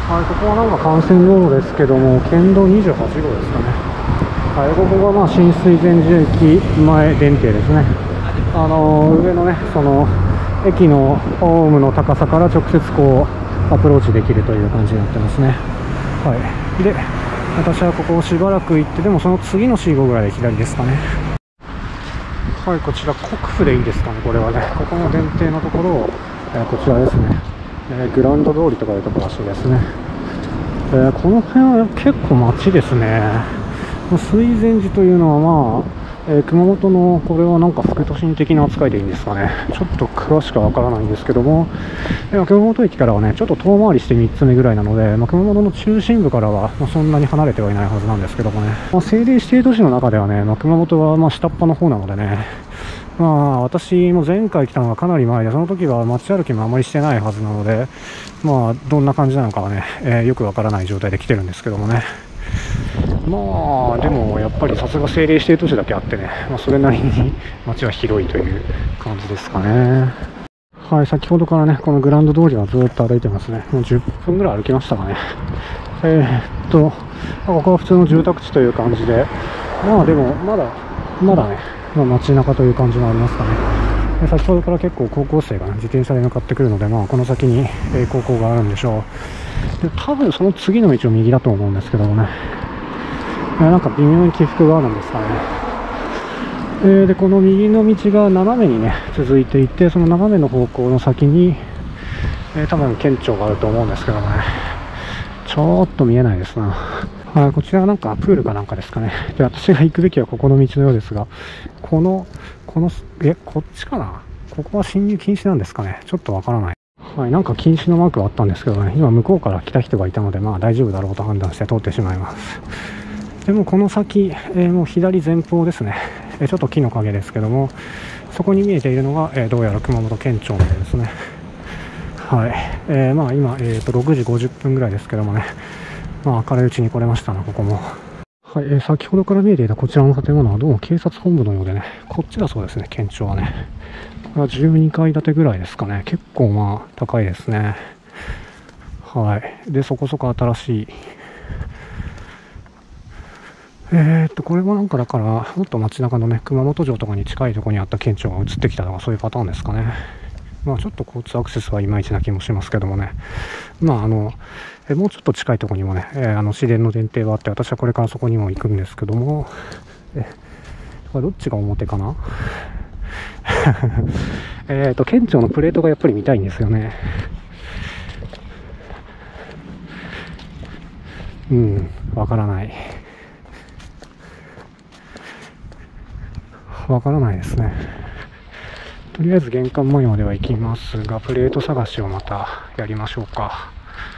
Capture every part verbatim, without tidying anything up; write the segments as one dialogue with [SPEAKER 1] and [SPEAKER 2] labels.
[SPEAKER 1] はい、ここはなんか幹線道路ですけども、県道にじゅうはちごうですかね。はい、ここがまあ新水前寺駅前電停ですね。あのー、上のね、その駅のホームの高さから直接こうアプローチできるという感じになってますね。はい、で私はここをしばらく行って、でもその次の信号ぐらいで左ですかね。はい、こちら国府でいいですかね、これはね。ここの電停のところを、えー、こちらですね、えー、グランド通りとかいうところらしいですね。えー、この辺は結構街ですね。水前寺というのはまあ、えー、熊本のこれはなんか副都心的な扱いでいいんですかね。ちょっと詳しくはわからないんですけども、えー、熊本駅からはねちょっと遠回りしてみっつめぐらいなので、まあ、熊本の中心部からは、まあ、そんなに離れてはいないはずなんですけどもね、まあ、政令指定都市の中ではね、まあ、熊本はまあ下っ端の方なのでね、まあ私も前回来たのがかなり前で、その時は街歩きもあまりしてないはずなので、まあどんな感じなのかはね、えー、よくわからない状態で来てるんですけどもね。まあでもやっぱりさすが政令指定都市だけあってね、まあ、それなりに街は広いという感じですかね。はい、先ほどからねこのグランド通りはずっと歩いてますね。もうじゅっぷんぐらい歩きましたかね。えー、っとここは普通の住宅地という感じで、まあでもまだまだね、まあ、街中という感じがありますかね。で先ほどから結構高校生が、ね、自転車で向かってくるので、まあ、この先に、えー、高校があるんでしょう。で多分その次の道を右だと思うんですけどもね、なんか微妙に起伏があるんですかね。えー、でこの右の道が斜めにね続いていて、その斜めの方向の先に、えー、多分県庁があると思うんですけどもね、ちょっと見えないですな。はい、こちらはなんかプールかなんかですかね。で私が行くべきはここの道のようですが、このこのえこっちかな、ここは進入禁止なんですかね、ちょっとわからない。はい、なんか禁止のマークがあったんですけどね、今向こうから来た人がいたので、まあ大丈夫だろうと判断して通ってしまいます。でもこの先、えー、もう左前方ですね、えー、ちょっと木の陰ですけども、そこに見えているのが、えー、どうやら熊本県庁のようですね。はい、えー、まあ今、えー、とろくじごじゅっぷんぐらいですけどもね、まあ明るいうちに来れましたな、ここも。はい、えー、先ほどから見えていたこちらの建物はどうも警察本部のようでね、こっちだそうですね、県庁はね。これはじゅうにかい建てぐらいですかね。結構まあ高いですね。はい、でそこそこ新しい、えーっとこれもなんかだからもっと街中のね熊本城とかに近いところにあった県庁が移ってきたとか、そういうパターンですかね。まあちょっと交通アクセスはいまいちな気もしますけどもね、まああのえもうちょっと近いところにもね、えー、あの市電の電停はあって、私はこれからそこにも行くんですけども、えこれどっちが表かなえっと県庁のプレートがやっぱり見たいんですよね。うんわからないわからないですね。とりあえず玄関前までは行きますが、プレート探しをまたやりましょうか。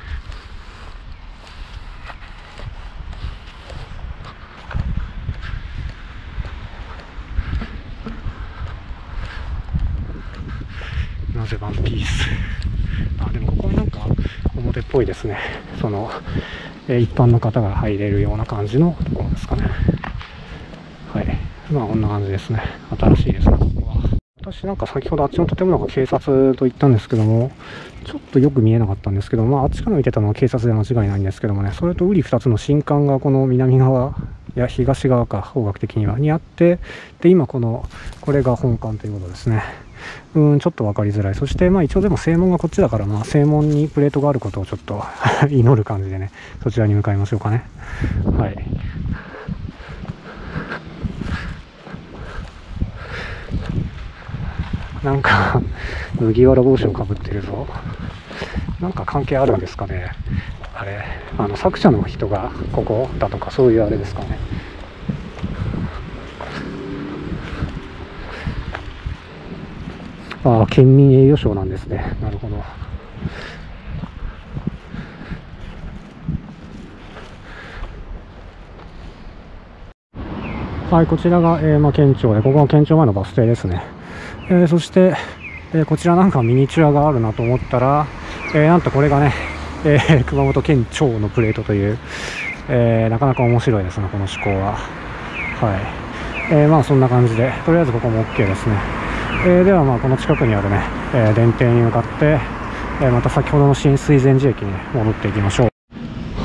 [SPEAKER 1] なぜワンピース。あ、でもここはなんか表っぽいですね。その、えー、一般の方が入れるような感じのところですかね。はい。まあこんな感じですね。新しいですね、ここは。私なんか先ほどあっちの建物が警察と言ったんですけども、ちょっとよく見えなかったんですけど、まああっちから見てたのは警察で間違いないんですけどもね、それと瓜二つの新館がこの南側、いや東側か方角的にはにあって、で今このこれが本館ということですね。うんちょっと分かりづらい。そしてまあ一応でも正門がこっちだから、まあ正門にプレートがあることをちょっと祈る感じでね、そちらに向かいましょうかね。はい。なんか麦わら帽子をかぶってるぞ。なんか関係あるんですかね。あれあの作者の人がここだとか、そういうあれですかね。ああ、県民栄誉賞なんですね。なるほど。はい、こちらが、えーまあ、県庁で、ここが県庁前のバス停ですね。えー、そして、えー、こちらなんかミニチュアがあるなと思ったら、えー、なんとこれがね、えー、熊本県庁のプレートという、えー、なかなか面白いですね、この思考は。はい。えー、まあそんな感じで、とりあえずここも OK ですね。えー、ではまあこの近くにあるね、えー、電停に向かって、えー、また先ほどの新水前寺駅に、ね、戻っていきましょう。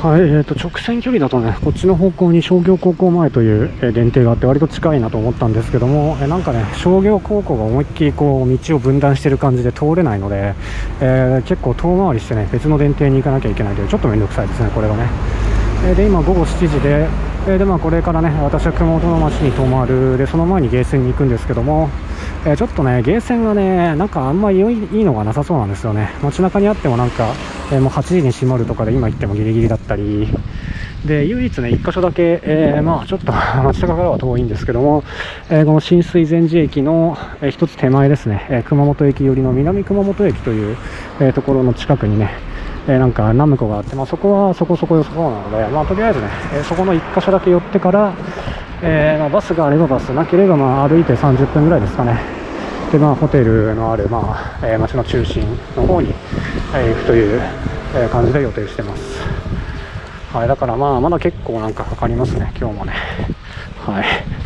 [SPEAKER 1] はい、えー、と直線距離だとね、こっちの方向に商業高校前という、えー、電停があって、割と近いなと思ったんですけども、えーなんかね、商業高校が思いっきりこう道を分断している感じで通れないので、えー結構遠回りしてね、別の電停に行かなきゃいけないという、ちょっと面倒くさいですね、これがね。えーで、今、午後しちじで、えーでまあ、これからね、私は熊本の町に泊まる、でその前にゲーセンに行くんですけども、えーちょっとね、ゲーセンがね、なんかあんまり良いいいのがなさそうなんですよね。街中にあってもなんか、えーもうはちじに閉まるとかで、今行ってもギリギリだったり、で唯一ね、いっ箇所だけ、えーまあ、ちょっと街中からは遠いんですけども、えーこの新水前寺駅の、えー、一つ手前ですね、えー熊本駅寄りの南熊本駅という、えーところの近くにね、えーなんかナムコがあって、まあ、そこはそこそこ良さそうなので、まあ、とりあえずね、えーそこのいっ箇所だけ寄ってから、えーまあ、バスがあればバス、なければまあ歩いてさんじゅっぷんぐらいですかね。で、まあ、ホテルのある、まあえー、町の中心の方に、えー行くという、えー感じで予定してます。はい、だからまあまだ結構なんかかかりますね、今日もね。はい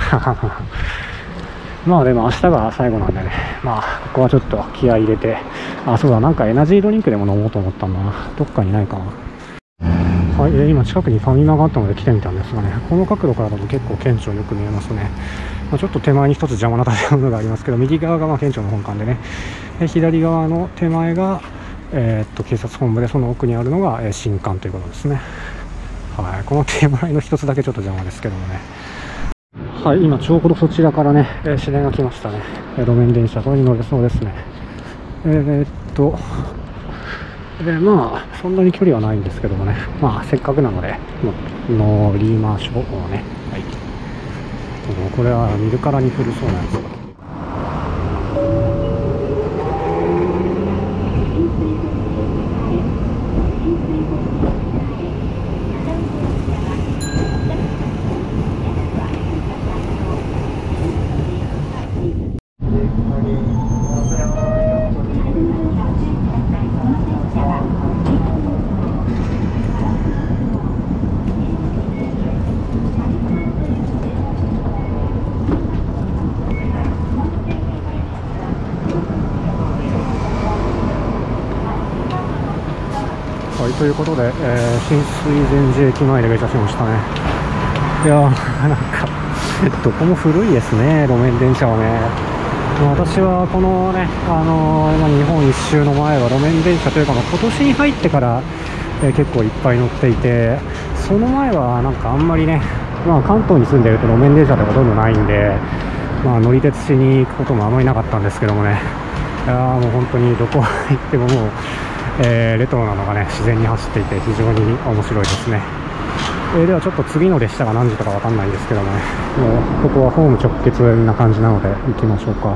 [SPEAKER 1] まあでも明日が最後なんでね、まあここはちょっと気合い入れて、あ、そうだ、なんかエナジードリンクでも飲もうと思ったんだな。どっかにないかな。はい、えー今近くにファミマがあったので来てみたんですがね、この角度からだと結構顕著よく見えますね。まあ、ちょっと手前に一つ邪魔な建物がありますけど、右側がまあ県庁の本館でね、えー左側の手前が、えーっと警察本部で、その奥にあるのが、えー新館ということですね。はい、この手前の一つだけちょっと邪魔ですけどもね。はい、今ちょうどそちらからね、えー指令が来ましたね。えー路面電車、これに乗れそうですね。えー、っと、で、まあ、そんなに距離はないんですけどもね、まあ、せっかくなので、の乗りましょうね。はい。これは見るからに古そうなやつが。はい、ということで、えー、新水前寺駅前で下車しましたね。いやー、なんか、どこも古いですね、路面電車はね。私はこのね、あのーまあ、日本一周の前は路面電車というか、まあ、今年に入ってから、えー結構いっぱい乗っていて、その前はなんかあんまりね、まあ、関東に住んでると路面電車ってほとんどないんで、まあ、乗り鉄しに行くこともあまりなかったんですけどもね、いやーもう本当にどこ行ってももう、えーレトロなのがね、自然に走っていて非常に面白いですね。えーではちょっと次の列車が何時とかわかんないんですけどもね、もうここはホーム直結な感じなので行きましょうか。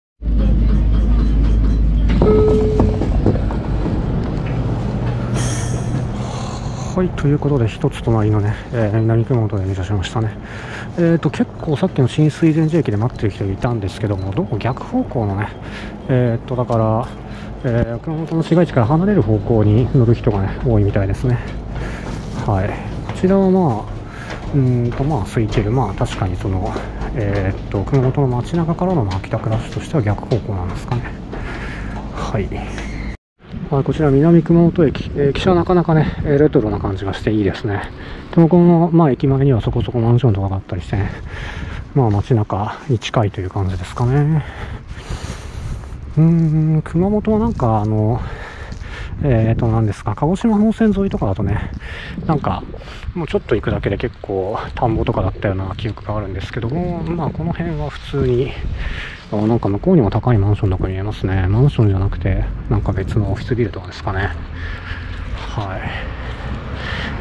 [SPEAKER 1] はい、ということで一つ隣のね、えー南熊本で入社しましたね。えーと結構さっきの新水前寺駅で待ってる人いたんですけども、どこ逆方向のね、えーとだから、えー熊本の市街地から離れる方向に乗る人がね多いみたいですね。はい、こちらはまあうーんとまあ空いてる、まあ確かにそのえーっと熊本の街中からのまあ帰宅ラッシュとしては逆方向なんですかね。はい。はい、こちら南熊本駅、えー、駅舎はなかなかね、えーレトロな感じがしていいですね。でもこの、まあ、駅前にはそこそこマンションとかがあったりしてね、まあ街中に近いという感じですかね。うーん、熊本はなんかあの、えーと何ですか、鹿児島本線沿いとかだとね、なんかもうちょっと行くだけで結構田んぼとかだったような記憶があるんですけども、まあこの辺は普通に、あ、なんか向こうにも高いマンションとか見えますね。マンションじゃなくてなんか別のオフィスビルとかですかね。はい。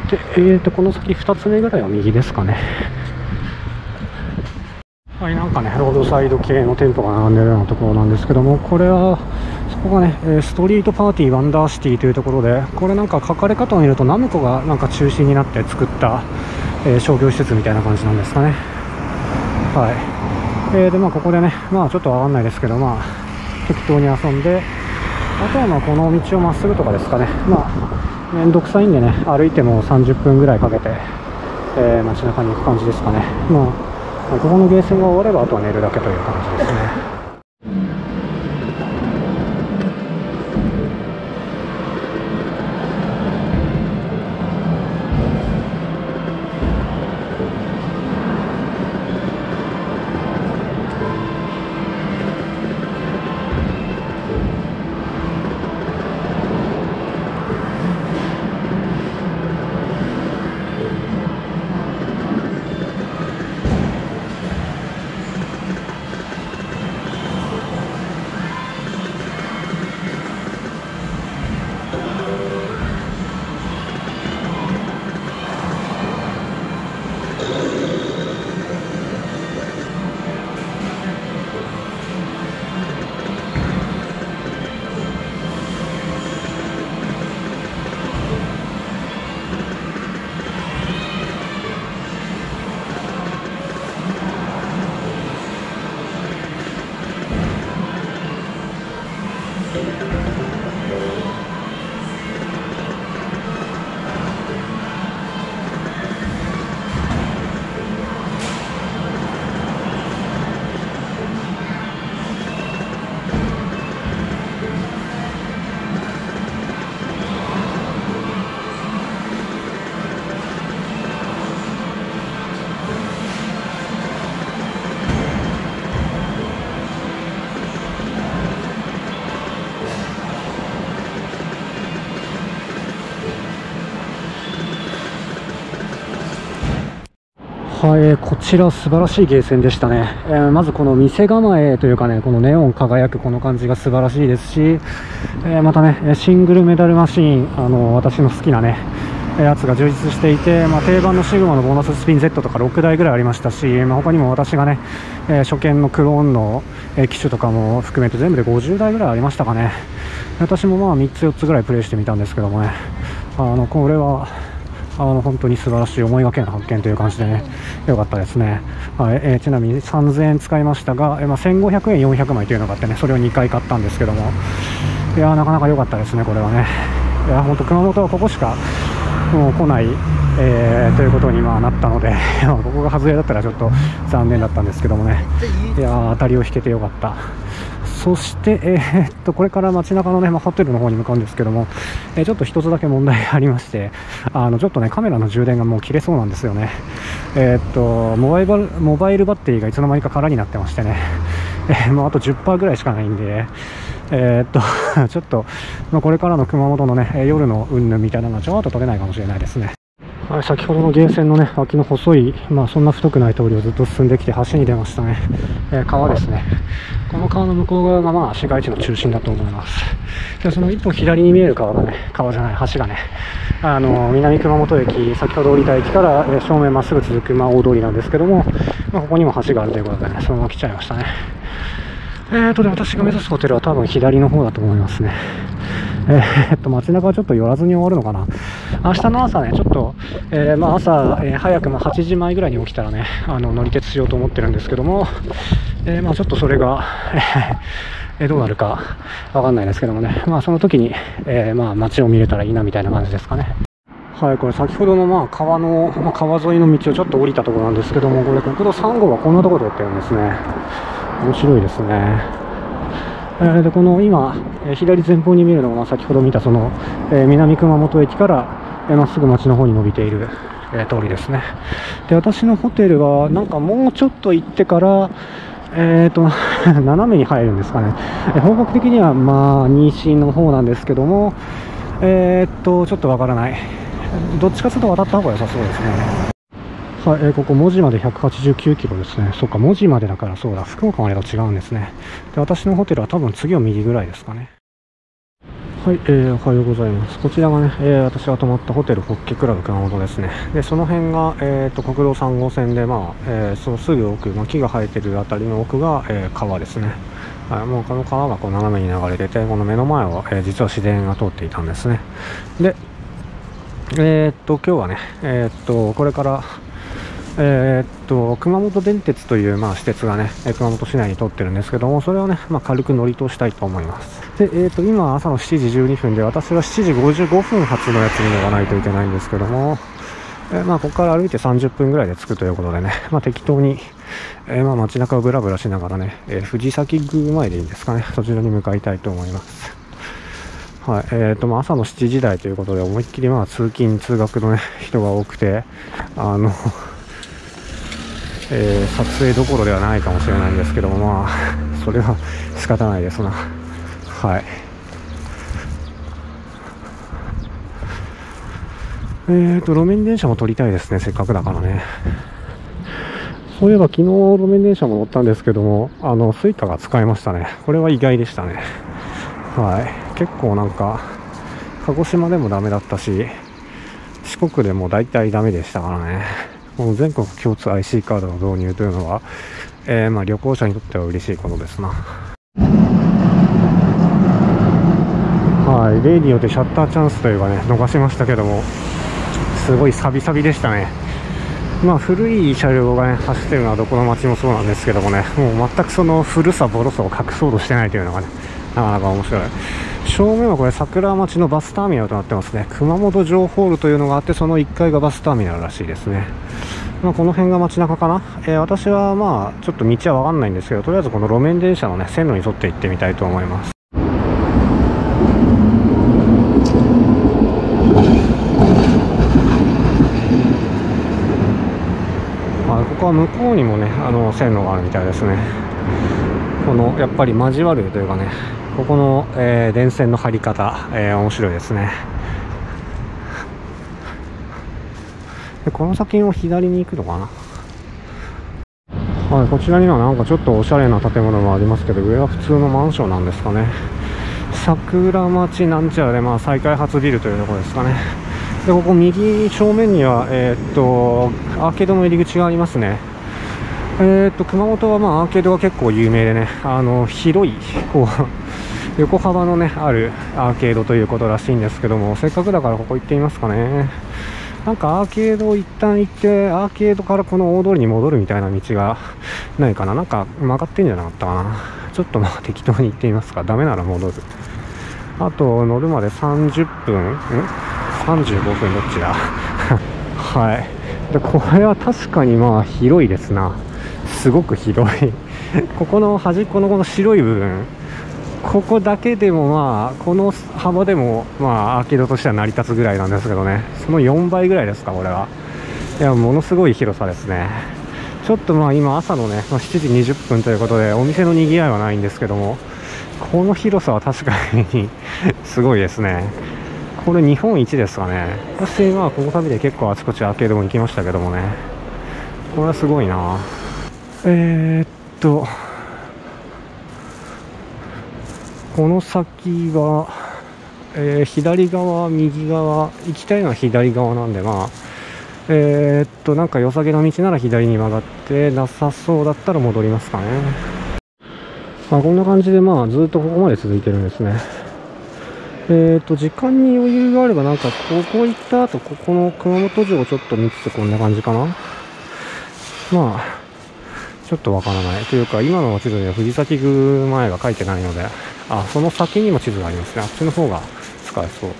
[SPEAKER 1] で、えーとこの先ふたつめぐらいは右ですかね。はい、なんかね、ロードサイド系の店舗が並んでるようなところなんですけども、これは、そこがね、えーストリートパーティーワンダーシティというところで、これなんか書かれ方を見ると、ナムコがなんか中心になって作った、えー商業施設みたいな感じなんですかね。はい。えーで、まあ、ここでね、まあ、ちょっとわかんないですけど、まあ、適当に遊んで、あとはまあ、この道をまっすぐとかですかね。まあ、めんどくさいんでね、歩いてもさんじゅっぷんぐらいかけて、えー街中に行く感じですかね。まあここのゲーセンが終わればあとは寝るだけという感じですね。 はい、こちら素晴らしいゲーセンでしたね。えー、まずこの店構えというかね、このネオン輝くこの感じが素晴らしいですし、えー、またね、シングルメダルマシーン、あの私の好きなね、やつが充実していて、まあ、定番のシグマのボーナススピン Z とかろくだいぐらいありましたし、まあ、他にも私がね、えー、初見のクローンの、えー、機種とかも含めて全部でごじゅうだいぐらいありましたかね。私もまあみっつよっつぐらいプレイしてみたんですけどもね、あのこれはあの本当に素晴らしい思いがけの発見という感じでね、良かったですね。はい、えー、ちなみにさんぜんえん使いましたが、えーまあ、せんごひゃくえんよんひゃくまいというのがあってね、それをにかい買ったんですけども、いやーなかなか良かったですね、これはね。いや本当熊本はここしかもう来ない、えー、ということにまあなったのでここが外れだったらちょっと残念だったんですけどもね、いやー当たりを引けてよかった。そして、えー、っとこれから街中のね、まあ、ホテルの方に向かうんですけども、えー、ちょっと一つだけ問題がありまして、あのちょっとねカメラの充電がもう切れそうなんですよね。えー、っとモバイルモバイルバッテリーがいつの間にか空になってましてね、えー、もうあと じゅっパーセント ぐらいしかないんで、えー、っとちょっと、まあ、これからの熊本のね夜の云々みたいなのはちょっと撮れないかもしれないですね。はい、先ほどのゲーセンのね脇の細い、まあ、そんな太くない通りをずっと進んできて橋に出ましたね。えー、川ですね。この川の向こう側がまあ市街地の中心だと思います。でその一本左に見える川がね、川じゃない橋がね、あの南熊本駅、先ほど降りた駅から、えー、正面まっすぐ続く、まあ、大通りなんですけども、まあ、ここにも橋があるということでね、そのまま来ちゃいましたね。えーとで私が目指すホテルは多分左の方だと思いますね。えー、っと街中はちょっと寄らずに終わるのかな。明日の朝ね、ちょっと、えー、まあ朝、えー、早くもはちじまえぐらいに起きたらね、あの乗り鉄しようと思ってるんですけども、えー、まあちょっとそれが、えー、どうなるかわかんないですけどもね、まあその時に、えー、まあ街を見れたらいいなみたいな感じですかね。はい、これ先ほどのまあ川の、まあ、川沿いの道をちょっと降りたところなんですけども、これ国道さん号はこんなところ通ってるんですね。面白いですね。えー、でこの今、えー、左前方に見えるのが、まあ、先ほど見たその、えー、南熊本駅からま、えー、っすぐ町の方に伸びている、えー、通りですね。で私のホテルはなんかもうちょっと行ってからえーと斜めに入るんですかね。えー、方角的にはまあ西の方なんですけども、えー、っとちょっとわからない。どっちかというと渡った方が良さそうですね。はい、えー、ここ門司までひゃくはちじゅうきゅうキロですね。そっか、門司までだからそうだ、福岡までと違うんですね。で、私のホテルは多分次を右ぐらいですかね。はい、えー、おはようございます。こちらがね、えー、私が泊まったホテルホッケクラブ熊本ですね。で、その辺が、えーと、国道さん号線で、まあ、えー、そのすぐ奥、まあ、木が生えてるあたりの奥が、えー、川ですね。はい、もうこの川がこう斜めに流れてて、この目の前を、えー、実は自然が通っていたんですね。で、えー、っと、今日はね、えー、っと、これから、えー、っと熊本電鉄という、まあ、施設がね熊本市内に通ってるんですけども、それをね、まあ、軽く乗り通したいと思います。で、えー、っと今朝のしちじじゅうにふんで、私はしちじごじゅうごふん発のやつに乗らないといけないんですけども、えーまあ、ここから歩いてさんじゅっぷんぐらいで着くということでね、まあ、適当に、えーまあ、街中をブラブラしながらね、えー、藤崎宮前でいいんですかね、そちらに向かいたいと思います。はい、えーとまあ、朝のしちじ台ということで、思いっきりまあ通勤通学の、ね、人が多くて、あのえー、撮影どころではないかもしれないんですけども、まあそれは仕方ないですな。はい、えーと路面電車も撮りたいですね、せっかくだからね。そういえば昨日路面電車も乗ったんですけども、あのスイカが使えましたね。これは意外でしたね。はい、結構なんか鹿児島でもダメだったし、四国でも大体ダメでしたからね。この全国共通 アイシー カードの導入というのは、えー、まあ旅行者にとっては嬉しいことですな。はい、例によってシャッターチャンスというかね、逃しましたけども、すごいサビサビでしたね。まあ古い車両がね走ってるのはどこの街もそうなんですけどもね、もう全くその古さボロさを隠そうとしてないというのがね、なかなか面白い。正面はこれ桜町のバスターミナルとなってますね。熊本城ホールというのがあって、そのいっかいがバスターミナルらしいですね。まあ、この辺が街中かな。えー、私はまあちょっと道は分かんないんですけど、とりあえずこの路面電車のね線路に沿って行ってみたいと思います。まあ、ここは向こうにもねあの線路があるみたいですね。このやっぱり交わるというかね、ここの、えー、電線の張り方、えー、面白いですね。でこの先を左に行くのかな。 はい、こちらにはなんかちょっとおしゃれな建物もありますけど、上は普通のマンションなんですかね。桜町なんちゃらで、まあ、再開発ビルというところですかね。で、ここ右正面には、えー、っとアーケードの入り口がありますね。えー、っと熊本はまあアーケードが結構有名でね、あの広いこう横幅のねあるアーケードということらしいんですけども、せっかくだからここ行ってみますかね。なんかアーケードを一旦行って、アーケードからこの大通りに戻るみたいな道がないかな。なんか曲がってんじゃなかったかな。ちょっとまあ適当に行ってみますか。ダメなら戻る。あと乗るまでさんじゅっぷんんさんじゅうごふんどっちだはい。でこれは確かにまあ広いですな。すごく広いここの端っこのこの白い部分、ここだけでもまあこの幅でもまあアーケードとしては成り立つぐらいなんですけどね、そのよんばいぐらいですかこれは。いやものすごい広さですね。ちょっとまあ今朝のねしちじにじゅっぷんということでお店の賑わいはないんですけども、この広さは確かにすごいですね。これ日本一ですかね。私まあこの旅で結構あちこちアーケードも行きましたけどもね、これはすごいな。えー、っとこの先は、えー、左側、右側、行きたいのは左側なんで、まあ、えー、っと、なんか良さげな道なら左に曲がって、なさそうだったら戻りますかね。まあ、こんな感じで、まあ、ずっとここまで続いてるんですね。えー、っと、時間に余裕があれば、なんか、ここ行った後、ここの熊本城をちょっと見つつこんな感じかな。まあ、ちょっとわからない。というか、今の地図には藤崎宮前が書いてないので、あ、その先にも地図がありますね。あっちの方が使えそう。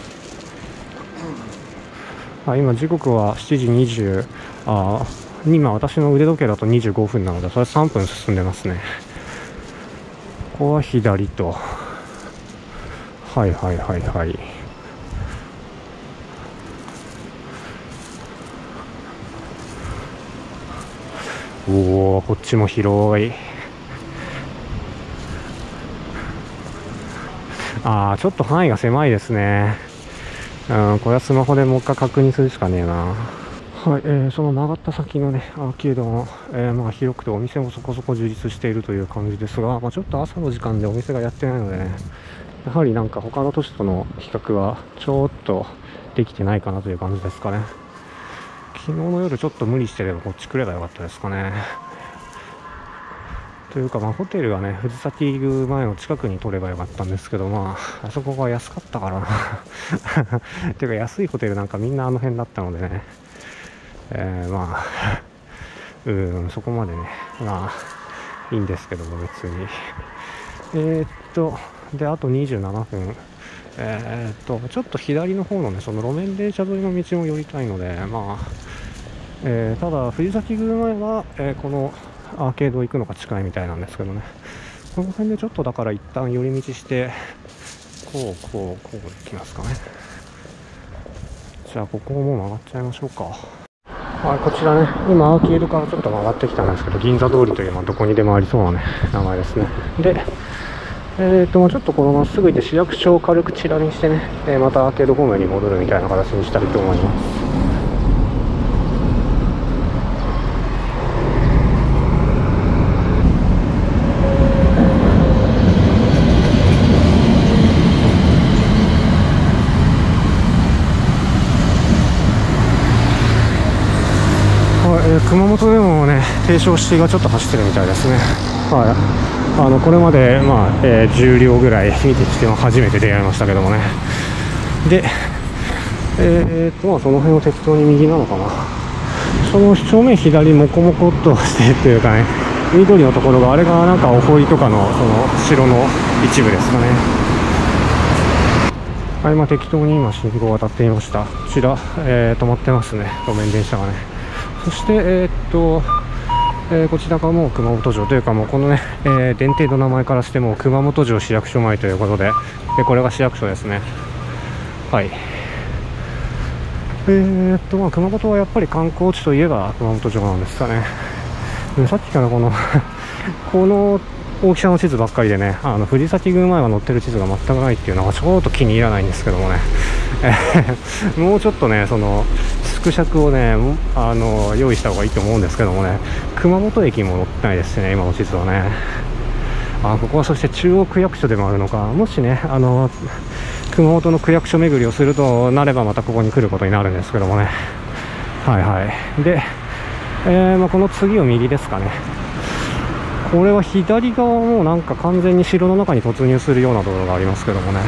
[SPEAKER 1] あ、今時刻はしちじにじゅう、あ、今私の腕時計だとにじゅうごふんなので、それさんぷん進んでますね。ここは左と。はいはいはいはい。おお、こっちも広い。ああ、ちょっと範囲が狭いですね。うん、これはスマホでもう一回確認するしかねえな。はい、えー、その曲がった先のね、アーケードも、えー、まあ広くてお店もそこそこ充実しているという感じですが、まあ、ちょっと朝の時間でお店がやってないのでね、やはりなんか他の都市との比較はちょっとできてないかなという感じですかね。昨日の夜ちょっと無理してればこっち来ればよかったですかね。というか、まあ、ホテルはね、藤崎宮前の近くに取ればよかったんですけど、まあ、あそこが安かったからな。ていうか、安いホテルなんかみんなあの辺だったのでね、えー、まあ、うん、そこまでね、まあ、いいんですけども、別に。えー、っと、で、あとにじゅうななふん。えー、っと、ちょっと左の方のね、その路面電車沿いの道も寄りたいので、まあ、えー、ただ、藤崎宮前は、えー、この、アーケード行くのが近いみたいなんですけどね、この辺でちょっとだから一旦寄り道してこうこうこう行きますかね。じゃあここも曲がっちゃいましょうか。はい、こちらね、今アーケードからちょっと曲がってきたんですけど、銀座通りというのはどこにでもありそうなね名前ですね。で、えーとちょっとこのまっすぐ行って市役所を軽くチラ見してね、えー、またアーケード方面に戻るみたいな形にしたいと思います。熊本でもね、低床式がちょっと走ってるみたいですね。はい、あのこれまで、まあえー、じゅう両ぐらい見てきても初めて出会いましたけどもね。で、えー、とまあその辺を適当に右なのかな。その正面左モコモコっとしてっていうかね、緑のところがあれがなんかお堀とかのその城の一部ですかね。はい、まあ、適当に今信号を渡っていました。こちら、えー、止まってますね、路面電車がね。そして、えー、っと、えー、こちらがもう熊本城というか、もうこのね、えー、電停の名前からしても熊本城市役所前ということで、でこれが市役所ですね。はい。えー、っと、まあ、熊本はやっぱり観光地といえば熊本城なんですかね。でさっきからこのこの大きさの地図ばっかりでね、あの藤崎宮前が載ってる地図が全くないっていうのがちょっと気に入らないんですけどもね。もうちょっとね、その縮尺をねあの用意した方がいいと思うんですけどもね、熊本駅も載ってないですしね、今の地図はね。あ、ここはそして中央区役所でもあるのか。もしねあの熊本の区役所巡りをするとなれば、またここに来ることになるんですけどもね。はいはい。で、えーまあ、この次を右ですかね。これは左側もなんか完全に城の中に突入するような道路がありますけどもね。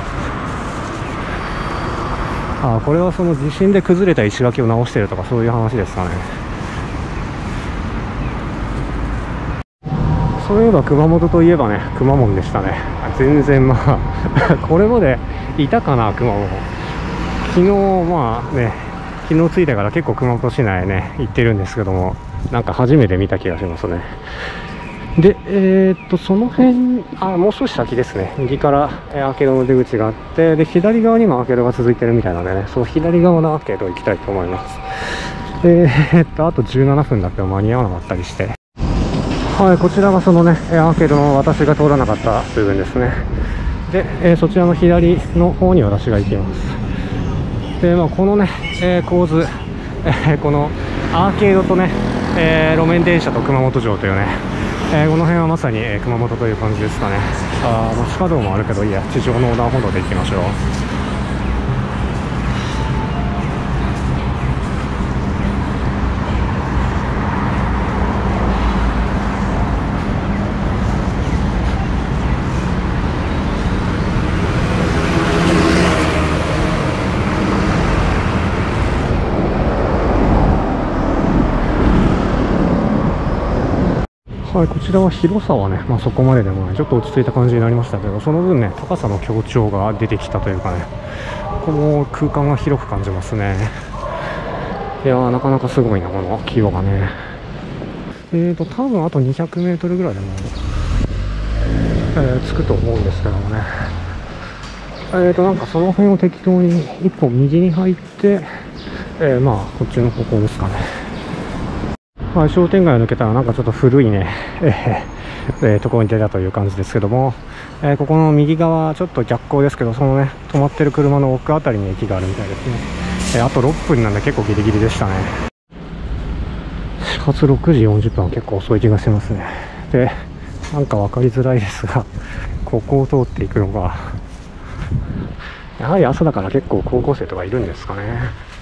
[SPEAKER 1] あ、これはその地震で崩れた石垣を直しているとか、そういう話ですかね。そういえば熊本といえばね、くまモンでしたね。全然まあこれまでいたかな、くまモン。昨日まあね、昨日着いてから結構熊本市内ね行ってるんですけども、なんか初めて見た気がしますね。で、えー、っとその辺、あ、もう少し先ですね。右からアーケードの出口があって、で左側にもアーケードが続いてるみたいなのでね、その左側のアーケード行きたいと思います。えー、っとあとじゅうななふんだけど間に合わなかったりして、はい、こちらがそのねアーケードの私が通らなかった部分ですね。で、えー、そちらの左の方に私が行きます。で、まあ、このね、えー、構図、えー、このアーケードとね、えー、路面電車と熊本城というね、えー、この辺はまさに、えー、熊本という感じですかね。あー、まあ、地下道もあるけど、いや地上の横断歩道で行きましょう。はい、こちらは広さはね、まあ、そこまででもない、ちょっと落ち着いた感じになりましたけど、その分ね高さの強調が出てきたというかね、この空間が広く感じますね。いやー、なかなかすごいな、この規模がね。えーと多分あとにひゃくメートルぐらいでも、えー、着くと思うんですけどもね。えーとなんかその辺を適当に一本右に入って、えー、まあこっちの方向ですかね。はい、商店街を抜けたらなんかちょっと古いね、えーえー、ところに出たという感じですけども、えー、ここの右側ちょっと逆光ですけど、そのね止まってる車の奥あたりに駅があるみたいですね。えー、あとろっぷんなんで結構ギリギリでしたね。始発ろくじよんじゅっぷんは結構遅い気がしますね。で、なんか分かりづらいですが、ここを通っていくのがやはり朝だから結構高校生とかいるんですかね。